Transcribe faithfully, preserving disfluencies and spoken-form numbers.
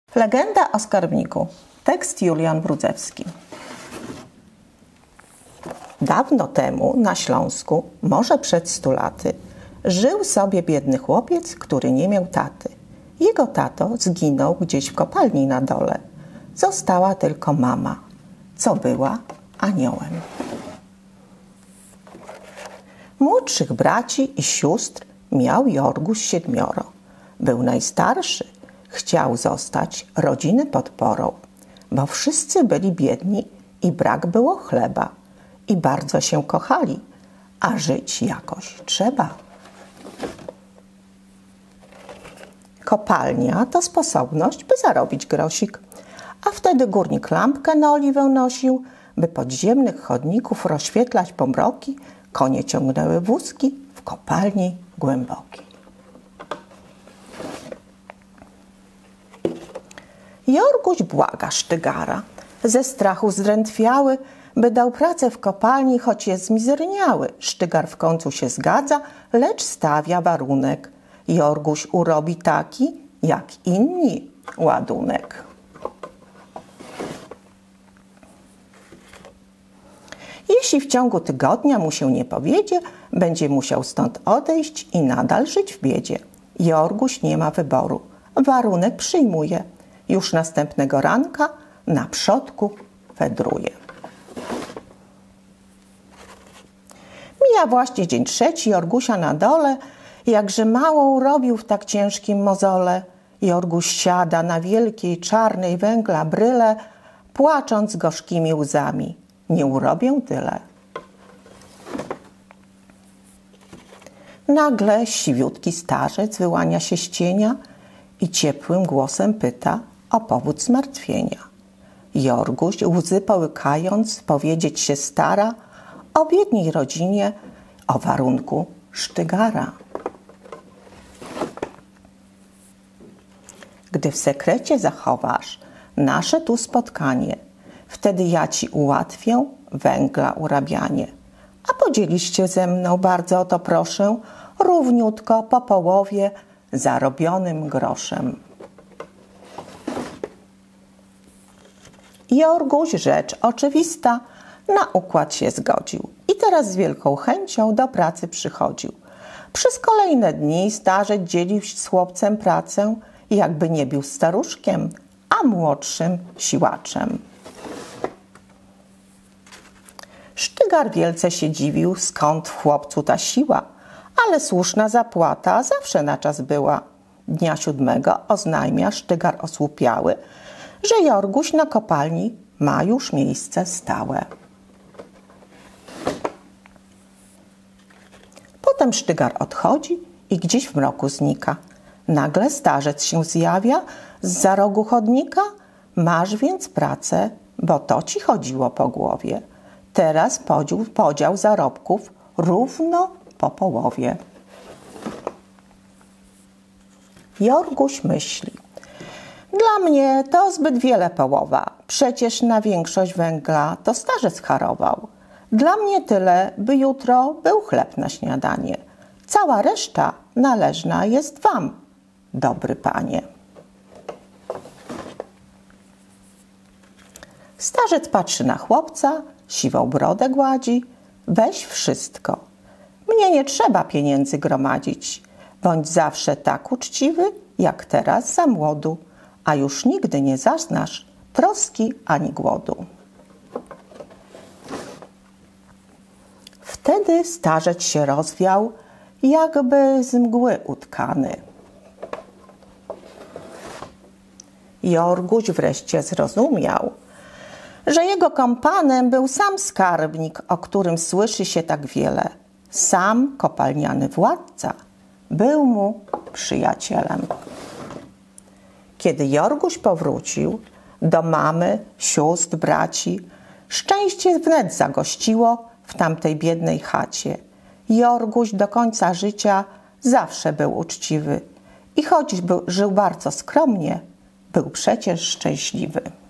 Legenda o skarbniku. Tekst Julian Wrudzewski. Dawno temu na Śląsku, może przed stu laty, żył sobie biedny chłopiec, który nie miał taty. Jego tato zginął gdzieś w kopalni na dole. Została tylko mama, co była aniołem. Młodszych braci i sióstr miał Jorguś siedmioro. Był najstarszy, chciał zostać rodziny podporą, bo wszyscy byli biedni i brak było chleba i bardzo się kochali, a żyć jakoś trzeba. Kopalnia to sposobność, by zarobić grosik, a wtedy górnik lampkę na oliwę nosił, by podziemnych chodników rozświetlać pomroki, konie ciągnęły wózki w kopalni głębokiej. Jorguś błaga Sztygara, ze strachu zdrętwiały, by dał pracę w kopalni, choć jest zmizerniały. Sztygar w końcu się zgadza, lecz stawia warunek. Jorguś urobi taki, jak inni, ładunek. Jeśli w ciągu tygodnia mu się nie powiedzie, będzie musiał stąd odejść i nadal żyć w biedzie. Jorguś nie ma wyboru, warunek przyjmuje. Już następnego ranka na przodku wędruje. Mija właśnie dzień trzeci, Jorgusia na dole, jakże małą robił w tak ciężkim mozole. Jorguś siada na wielkiej czarnej węgla bryle, płacząc gorzkimi łzami. Nie urobię tyle. Nagle siwiutki starzec wyłania się z cienia i ciepłym głosem pyta o powód zmartwienia. Jorguś, łzy połykając, powiedzieć się stara o biednej rodzinie, o warunku Sztygara. Gdy w sekrecie zachowasz nasze tu spotkanie, wtedy ja ci ułatwię węgla urabianie. A podzielisz się ze mną, bardzo o to proszę, równiutko po połowie zarobionym groszem. Jorguś, rzecz oczywista, na układ się zgodził i teraz z wielką chęcią do pracy przychodził. Przez kolejne dni starzec dzielił z chłopcem pracę, jakby nie był staruszkiem, a młodszym siłaczem. Sztygar wielce się dziwił, skąd w chłopcu ta siła, ale słuszna zapłata zawsze na czas była. Dnia siódmego oznajmia Sztygar osłupiały, że Jorguś na kopalni ma już miejsce stałe. Potem Sztygar odchodzi i gdzieś w mroku znika. Nagle starzec się zjawia zza rogu chodnika. Masz więc pracę, bo to ci chodziło po głowie. Teraz podział, podział zarobków równo po połowie. Jorguś myśli. Dla mnie to zbyt wiele połowa. Przecież na większość węgla to starzec harował. Dla mnie tyle, by jutro był chleb na śniadanie. Cała reszta należna jest wam, dobry panie. Starzec patrzy na chłopca, siwą brodę gładzi. Weź wszystko. Mnie nie trzeba pieniędzy gromadzić. Bądź zawsze tak uczciwy, jak teraz za młodu, a już nigdy nie zaznasz troski ani głodu. Wtedy starzec się rozwiał, jakby z mgły utkany. Jorguś wreszcie zrozumiał, że jego kompanem był sam skarbnik, o którym słyszy się tak wiele. Sam kopalniany władca był mu przyjacielem. Kiedy Jorguś powrócił do mamy, sióstr, braci, szczęście wnet zagościło w tamtej biednej chacie. Jorguś do końca życia zawsze był uczciwy i choć był, żył bardzo skromnie, był przecież szczęśliwy.